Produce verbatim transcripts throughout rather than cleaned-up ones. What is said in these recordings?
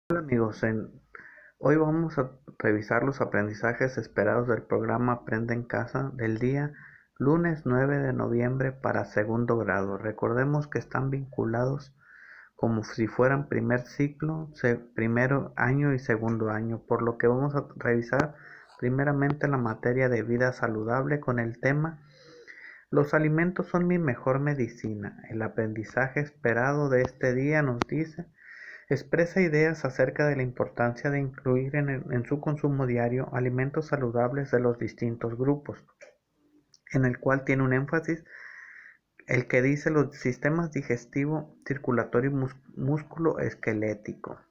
Hola amigos, en- hoy vamos a revisar los aprendizajes esperados del programa Aprende en Casa del día lunes nueve de noviembre para segundo grado. Recordemos que están vinculados como si fueran primer ciclo, se- primero año y segundo año, por lo que vamos a revisar primeramente la materia de vida saludable con el tema Los alimentos son mi mejor medicina. El aprendizaje esperado de este día nos dice Expresa ideas acerca de la importancia de incluir en, el- en su consumo diario alimentos saludables de los distintos grupos, en el cual tiene un énfasis el que dice los sistemas digestivo, circulatorio y mus- músculo esquelético.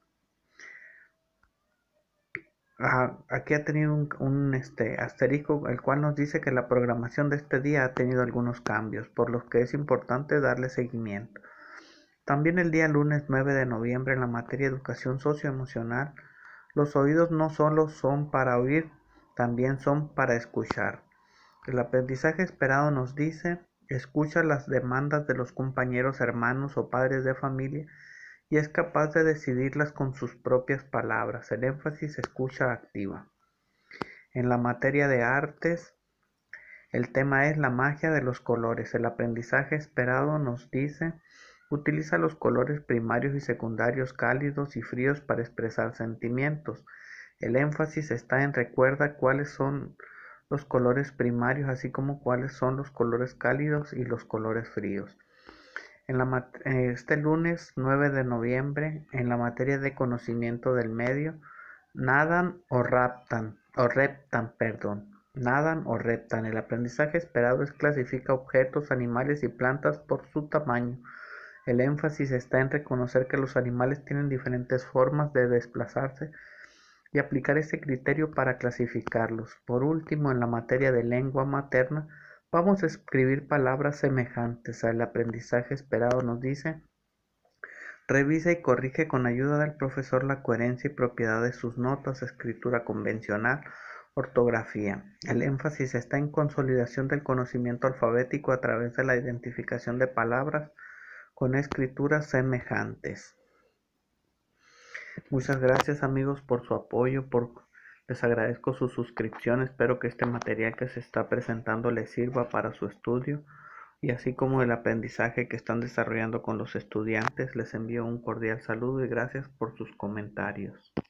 Ah, aquí ha tenido un, un, este, asterisco, el cual nos dice que la programación de este día ha tenido algunos cambios, por los que es importante darle seguimiento. También el día lunes nueve de noviembre en la materia educación socioemocional, los oídos no solo son para oír, también son para escuchar. El aprendizaje esperado nos dice, escucha las demandas de los compañeros, hermanos o padres de familia y es capaz de decidirlas con sus propias palabras. El énfasis escucha activa. En la materia de artes, el tema es la magia de los colores. El aprendizaje esperado nos dice, utiliza los colores primarios y secundarios cálidos y fríos para expresar sentimientos. El énfasis está en recuerda cuáles son los colores primarios, así como cuáles son los colores cálidos y los colores fríos. En la, este lunes nueve de noviembre, en la materia de conocimiento del medio, nadan o raptan, o reptan, perdón, nadan o reptan. El aprendizaje esperado es clasifica objetos, animales y plantas por su tamaño. El énfasis está en reconocer que los animales tienen diferentes formas de desplazarse y aplicar ese criterio para clasificarlos. Por último, en la materia de lengua materna, vamos a escribir palabras semejantes al aprendizaje esperado. Nos dice, revisa y corrige con ayuda del profesor la coherencia y propiedad de sus notas, escritura convencional, ortografía. El énfasis está en consolidación del conocimiento alfabético a través de la identificación de palabras con escrituras semejantes. Muchas gracias amigos por su apoyo, por les agradezco su suscripción, espero que este material que se está presentando les sirva para su estudio y así como el aprendizaje que están desarrollando con los estudiantes, les envío un cordial saludo y gracias por sus comentarios.